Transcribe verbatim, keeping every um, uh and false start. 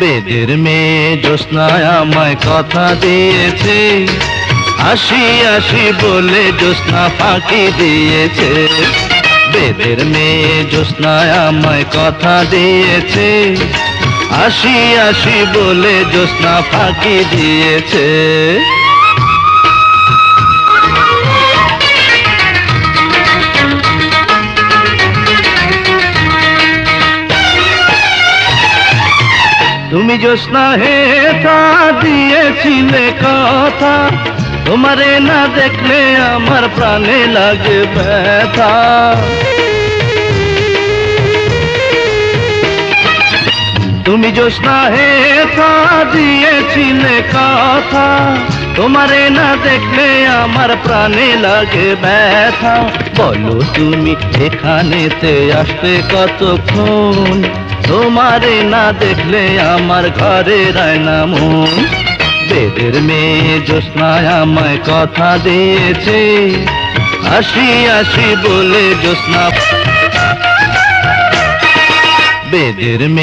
বেদের মেয়ে জ্যোৎস্নায় আমায় কথা দিয়েছে, আসি আসি বলে জ্যোৎস্না ফাঁকি দিয়েছে। বেদের মেয়ে জ্যোৎস্নায় আমায় কথা দিয়েছে, আসি আসি বলে জ্যোৎস্না ফাঁকি দিয়েছে। তুমি জ্যোৎস্না হে তা দিয়েছিলে কথা, তোমারে না দেখলে আমার প্রাণে লাগে ব্যথা। তুমি জ্যোৎস্না হে তা দিয়েছিলে কথা, তোমারে না দেখলে আমার প্রাণে লাগে ব্যথা। বলো তুমি এখানেতে আসতে কতক্ষণ, তোমারে না দেখলে আমার ঘরে রায় না মন। বেদের মেয়ে জ্যোৎস্নায় আমায় কথা দিয়েছে, আসি আসি বলে জ্যোৎস্না। বেদের মেয়ে